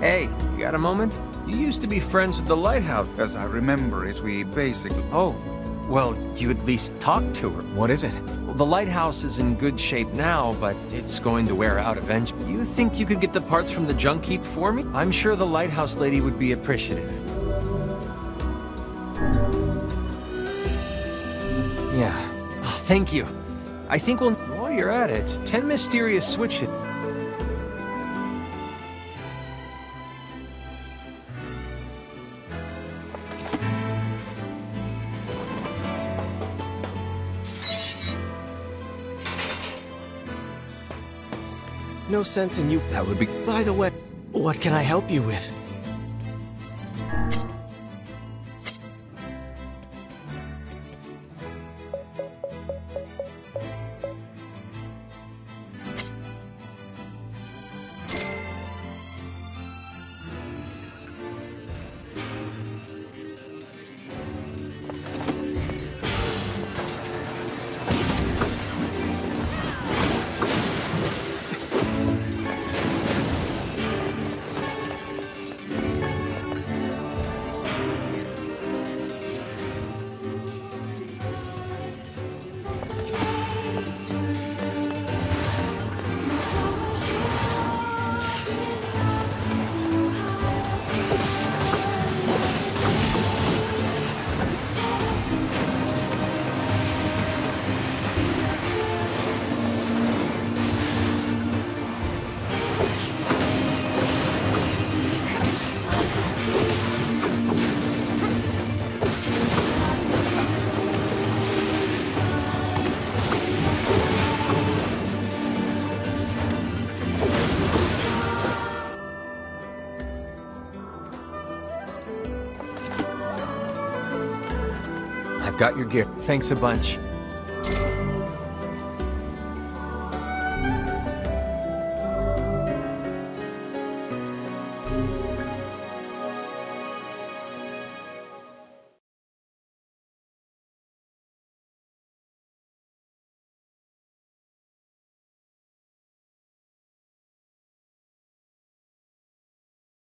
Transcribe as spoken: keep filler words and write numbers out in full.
Hey, you got a moment? You used to be friends with the lighthouse. As I remember it, we basically... Oh, well, you at least talked to her. What is it? Well, the lighthouse is in good shape now, but it's going to wear out eventually. You think you could get the parts from the junk heap for me? I'm sure the lighthouse lady would be appreciative. Yeah. Oh, thank you. I think we'll... While you're at it, ten mysterious switches... No sense in you. That would be... By the way, what can I help you with? I've got your gear. Thanks a bunch.